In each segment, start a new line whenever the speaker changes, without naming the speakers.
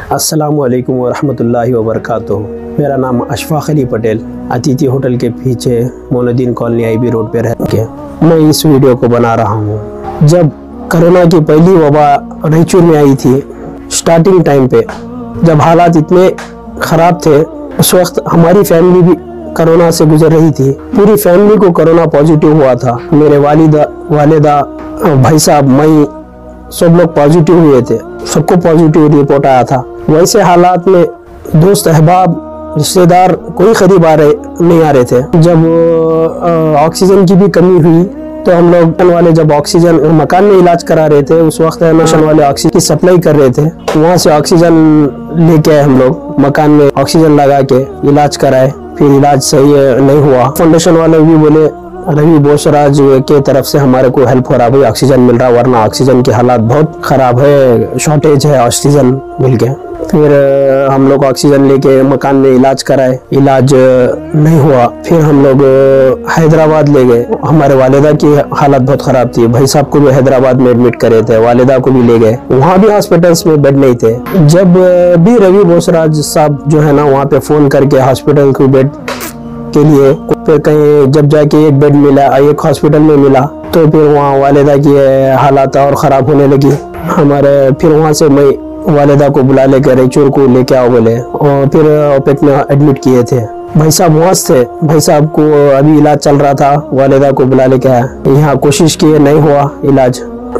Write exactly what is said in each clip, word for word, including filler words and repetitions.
अस्सलामुअलैकुम वरहमतुल्लाहि वबरकातुहू। मेरा नाम अशफाक अली पटेल, अतिथि होटल के पीछे Monuddin colony I B road पे रह के मैं इस वीडियो को बना रहा हूँ। जब कोरोना की पहली वबा रायचूर में आई थी, स्टार्टिंग टाइम पे जब हालात इतने ख़राब थे, उस वक्त हमारी फैमिली भी कोरोना से गुजर रही थी। पूरी फैमिली को कोरोना पॉजिटिव हुआ था। मेरे वालिदा वालिदा भाई साहब, मैं, सब लोग पॉजिटिव हुए थे। सबको पॉजिटिव रिपोर्ट आया था। वैसे हालात में दोस्त अहबाब रिश्तेदार कोई करीब आ रहे नहीं आ रहे थे। जब ऑक्सीजन की भी कमी हुई तो हम लोग वाले जब ऑक्सीजन मकान में इलाज करा रहे थे, उस वक्त मिशन वाले ऑक्सीजन की सप्लाई कर रहे थे। वहाँ से ऑक्सीजन लेके आए हम लोग, मकान में ऑक्सीजन लगा के इलाज कराए। फिर इलाज सही नहीं हुआ। फाउंडेशन वाले भी बोले रवि बोसराज के तरफ से हमारे को हेल्प हो रहा, भाई ऑक्सीजन मिल रहा, वरना ऑक्सीजन की हालात बहुत ख़राब है, शॉर्टेज है ऑक्सीजन मिल के। फिर हम लोग ऑक्सीजन लेके मकान में इलाज कराए, इलाज नहीं हुआ। फिर हम लोग हैदराबाद ले गए। हमारे वालिदा की हालत बहुत ख़राब थी। भाई साहब को भी हैदराबाद में एडमिट करे थे, वालिदा को भी ले गए। वहाँ भी हॉस्पिटल्स में बेड नहीं थे। जब भी रवि बोसराज साहब जो है ना, वहाँ पे फ़ोन करके हॉस्पिटल को बेड के लिए फिर कहीं जब जाके एक बेड मिला, एक हॉस्पिटल में मिला, तो फिर वहाँ वालिदा की हालात और ख़राब होने लगी हमारे। फिर वहाँ से मैं वालिदा को बुला लेकर रायचूर को लेके आओ बोले, और फिर ओपेक में एडमिट किए थे। भाई साहब वहाँ थे, भाई साहब को अभी इलाज चल रहा था, वालिदा को बुला लेके आया। यहाँ कोशिश किए, नहीं हुआ इलाज,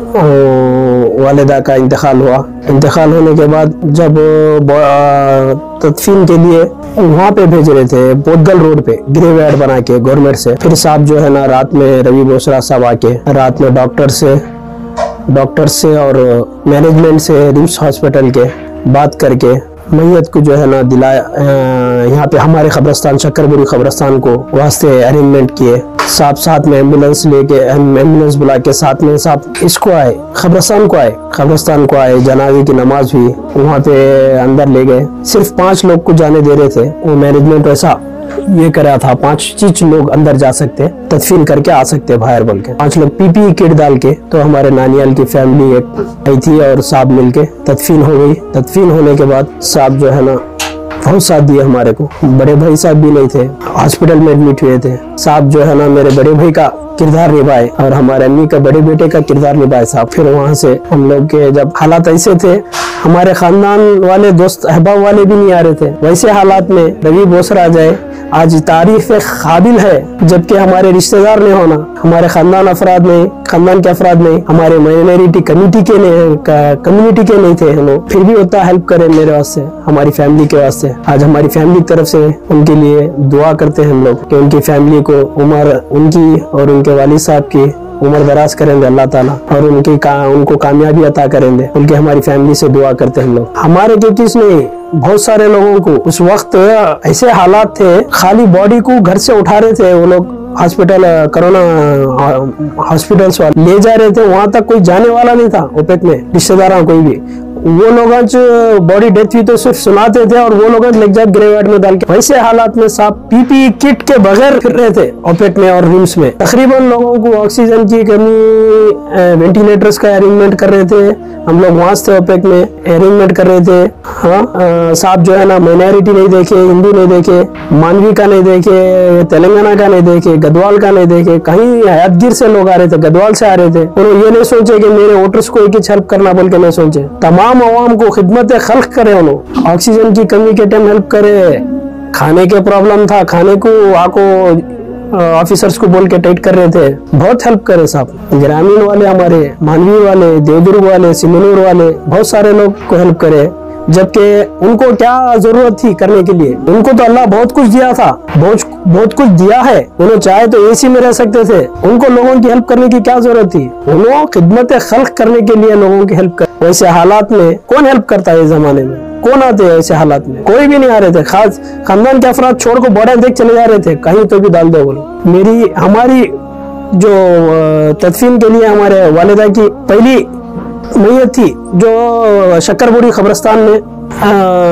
वालिदा का इंतकाल हुआ। इंतकाल होने के बाद जब तदफीन के लिए वहाँ पे भेज रहे थे, पोतगल रोड पे ग्रेवयार्ड बना के गवर्नमेंट से, फिर साहब जो है ना रात में रवि बोसराज साहब आके रात में डॉक्टर से डॉक्टर से और मैनेजमेंट से रिम्स हॉस्पिटल के बात करके मैयत को जो है ना दिलाया। यहाँ पे हमारे कब्रस्तान शक्करपुरी कब्रस्तान को वास्ते अरेंजमेंट किए। साथ साथ में एम्बुलेंस लेके एम्बुलेंस बुला के साथ में साथ इसको आए, कब्रस्तान को आए कब्रस्तान को आए जनाजे की नमाज हुई, वहाँ पे अंदर ले गए। सिर्फ पांच लोग को जाने दे रहे थे। वो मैनेजमेंट वैसा ये करा था, पांच चीज लोग अंदर जा सकते, तदफीन करके आ सकते बाहर बोल के। पांच लोग पीपीई किट डाल के। तो हमारे नानियाल की फैमिली एक आई थी और साहब मिलके तदफीन हो गई। तदफीन होने के बाद साहब जो है ना बहुत साथ दिए हमारे को। बड़े भाई साहब भी नहीं थे, हॉस्पिटल में एडमिट हुए थे। साहब जो है ना मेरे बड़े भाई का किरदार निभाए और हमारे अम्मी का बड़े बेटे का किरदार निभाए साहब। फिर वहाँ से हम लोग के जब हालात ऐसे थे, हमारे खानदान वाले दोस्त अहबाब वाले भी नहीं आ रहे थे। वैसे हालात में रवि बोसराज आए, आज तारीफ काबिल है, जबकि हमारे रिश्तेदार नहीं होना, हमारे खानदान अफराद नहीं, खानदान के अफराद नहीं, हमारे माइनॉरिटी कम्युनिटी के नहीं कम्युनिटी के नहीं थे हम लोग, फिर भी उतना हेल्प करे मेरे वास्ते, हमारी फैमिली के वास्ते। आज हमारी फैमिली की तरफ से उनके लिए दुआ करते हैं हम लोग कि उनकी फैमिली को उम्र, उनकी और उनके वालिद साहब की उम्र दराज करेंगे अल्लाह ताला, और उनकी का, उनको कामयाबी अता करेंगे। उनके हमारी फैमिली से दुआ करते हैं हम लोग। हमारे के किसने बहुत सारे लोगों को उस वक्त ऐसे हालात थे, खाली बॉडी को घर से उठा रहे थे वो लोग, हॉस्पिटल कोरोना हॉस्पिटल्स वाले ले जा रहे थे। वहां तक कोई जाने वाला नहीं था ओपेक में, रिश्तेदार कोई भी। वो लोग बॉडी डेथ हुई तो सिर्फ सुनाते थे और वो लोग लेके जाए ग्रेवयार्ड में डाल के। वैसे हालात में साहब पीपीई किट के बगैर फिर रहे थे ओपेक में और रिम्स में। तकरीबन लोगों को ऑक्सीजन की कमी, वेंटिलेटर्स का अरेंजमेंट कर रहे थे हम लोग, वहां से ओपेक में अरेंजमेंट कर रहे थे। हाँ साहब जो है ना माइनॉरिटी नहीं देखे, हिंदू नहीं देखे, मानवी का नहीं देखे, तेलंगाना का नहीं देखे, गदवाल का नहीं देखे, कहीं हयातगिर से लोग आ रहे थे, गदवाल से आ रहे थे। उन्होंने ये नहीं सोचे कि मेरे वोटर्स को एक हेल्प करना बोल के नहीं सोचे। तमाम अवाम को खिदमत खल्क करे, उन्होंने ऑक्सीजन की कमी के टाइम हेल्प करे। खाने के प्रॉब्लम था, खाने को आको ऑफिसर्स को बोल के टाइट कर रहे थे, बहुत हेल्प करे साहब। ग्रामीण वाले, हमारे मानवी वाले, देवदुर्ग वाले, सिमनूर वाले, बहुत सारे लोग को हेल्प करे। जबकि उनको क्या जरूरत थी करने के लिए, उनको तो अल्लाह बहुत कुछ दिया था, बहुत बहुत कुछ दिया है। उन्होंने चाहे तो एसी में रह सकते थे, उनको लोगों की हेल्प करने की क्या जरूरत थी? उन्होंने खिदमत खल्क करने के लिए लोगों की हेल्प कर। वैसे हालात में कौन हेल्प करता है इस जमाने में? कौन आते हैं ऐसे हालात में? कोई भी नहीं आ रहे थे। खास खानदान के अफराद छोड़ को बॉर्डर देख चले जा रहे थे, कहीं तो भी डाल दो बोलो। मेरी हमारी जो तदफीन के लिए हमारे वालिदा की पहली मैयत थी जो शक्करपुरी कब्रस्तान में आ,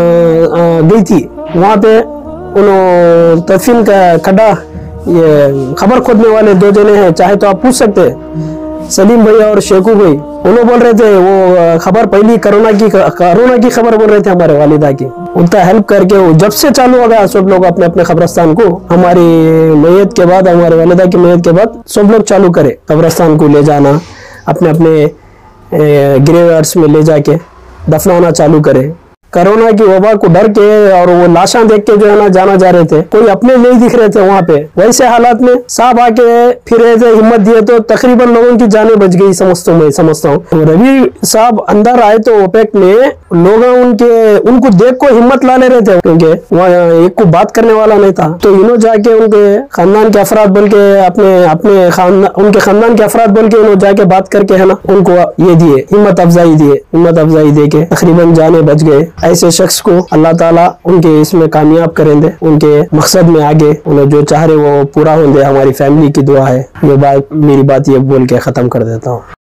आ, गई थी, वहाँ पे उन्होंने तदफीन का खड्डा, ये खबर खोदने वाले दो जने हैं, चाहे तो आप पूछ सकते हैं। सलीम भाई और शेखू भाई, उन्होंने बोल रहे थे वो खबर पहली कोरोना की कोरोना की खबर बोल रहे थे हमारे वालिदा की। उनका हेल्प करके वो जब से चालू हो गया सब लोग अपने अपने कब्रिस्तान को, हमारी मैयत के बाद, हमारे वालिदा की मैयत के बाद सब लोग चालू करे कब्रिस्तान को ले जाना, अपने अपने ग्रेवयार्ड्स में ले जाके दफनाना चालू करे। कोरोना की वबा को डर के और वो लाशा देख के जो है ना जाना जा रहे थे, कोई अपने नहीं दिख रहे थे वहाँ पे। वैसे हालात में साहब आके फिर रहे थे, हिम्मत दिए तो तकरीबन लोगों की जानें बच गई, समझता हूँ मैं समझता हूँ। रवि साहब अंदर आए तो ओपेक में लोग उनके उनको देख को हिम्मत ला ले रहे थे, क्योंकि वहाँ एक को बात करने वाला नहीं था। तो इन्हों जाके उनके खानदान के अफराद बोल के अपने अपने खानदान उनके खानदान के अफराद बोल के इन्हों जाके बात करके है ना उनको ये दिए, हिम्मत अफजाई दिए। हिम्मत अफजाई दे के तकरीबन जाने बच गए। ऐसे शख्स को अल्लाह ताला उनके इसमें कामयाब करेंगे, उनके मकसद में आगे उन्हें जो चाह रहे वो पूरा होंगे। हमारी फैमिली की दुआ है। ये बात मेरी बात ये बोल के खत्म कर देता हूँ।